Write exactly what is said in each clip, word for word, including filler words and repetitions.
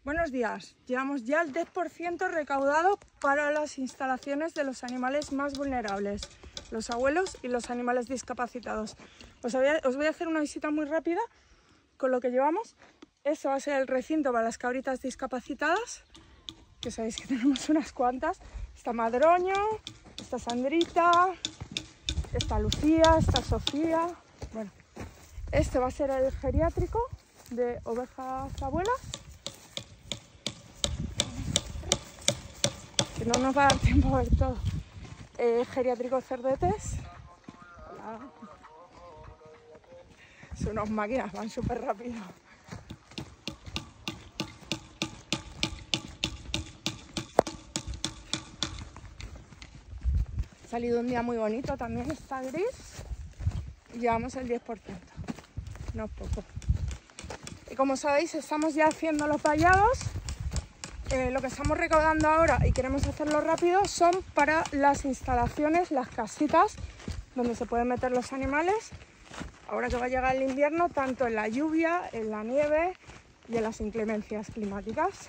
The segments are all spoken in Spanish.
Buenos días, llevamos ya el diez por ciento recaudado para las instalaciones de los animales más vulnerables, los abuelos y los animales discapacitados. Os voy a, os voy a hacer una visita muy rápida con lo que llevamos. Eso va a ser el recinto para las cabritas discapacitadas, que sabéis que tenemos unas cuantas. Está Madroño, está Sandrita, está Lucía, está Sofía. Bueno, este va a ser el geriátrico de ovejas abuelas. Que no nos va a dar tiempo a ver todo. Eh, geriátrico cerdetes. Hola. Son unas máquinas, van súper rápido. Ha salido un día muy bonito, también está gris. Y llevamos el diez por ciento. No es poco. Y como sabéis, estamos ya haciendo los vallados. Eh, lo que estamos recaudando ahora y queremos hacerlo rápido son para las instalaciones, las casitas donde se pueden meter los animales ahora que va a llegar el invierno, tanto en la lluvia, en la nieve y en las inclemencias climáticas.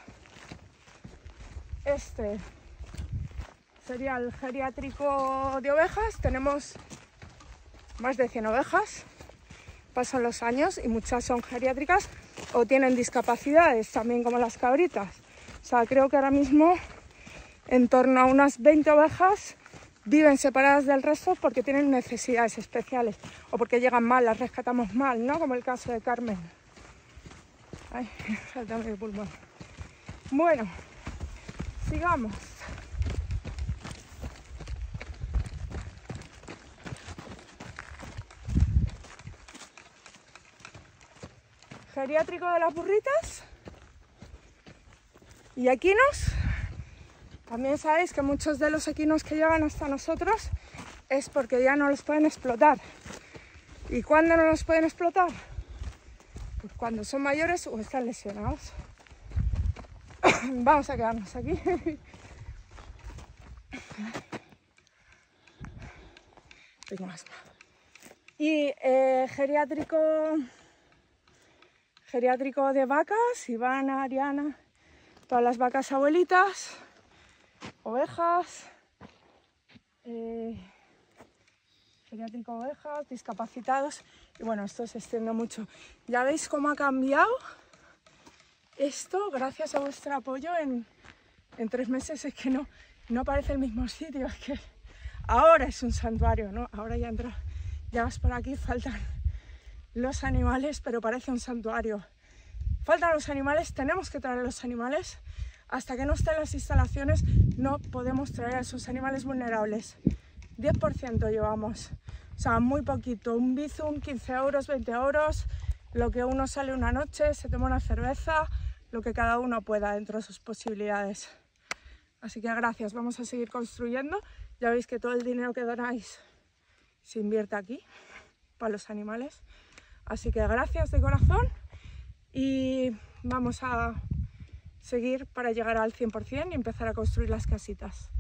Este sería el geriátrico de ovejas. Tenemos más de cien ovejas, pasan los años y muchas son geriátricas o tienen discapacidades también, como las cabritas. O sea, creo que ahora mismo en torno a unas veinte ovejas viven separadas del resto porque tienen necesidades especiales o porque llegan mal, las rescatamos mal, ¿no? Como el caso de Carmen. Ay, falta medio pulmón. Bueno, sigamos. Geriátrico de las burritas. Y equinos, también sabéis que muchos de los equinos que llegan hasta nosotros es porque ya no los pueden explotar. ¿Y cuándo no los pueden explotar? Pues cuando son mayores o están lesionados. Vamos a quedarnos aquí. Tengo asma. Y eh, geriátrico, geriátrico de vacas, Ivana, Ariana. Todas las vacas abuelitas, ovejas, eh, geriátrico ovejas, discapacitados. Y bueno, esto se extiende mucho. Ya veis cómo ha cambiado esto gracias a vuestro apoyo en, en tres meses. Es que no, no parece el mismo sitio. Es que ahora es un santuario, ¿no? Ahora ya entra, ya vas por aquí, faltan los animales, pero parece un santuario. Faltan los animales, tenemos que traer los animales. Hasta que no estén las instalaciones no podemos traer a esos animales vulnerables. diez por ciento llevamos, o sea, muy poquito. Un bizum, quince euros, veinte euros, lo que uno sale una noche, se toma una cerveza, lo que cada uno pueda dentro de sus posibilidades. Así que gracias, vamos a seguir construyendo. Ya veis que todo el dinero que donáis se invierte aquí, para los animales. Así que gracias de corazón. Y vamos a seguir para llegar al cien por cien y empezar a construir las casitas.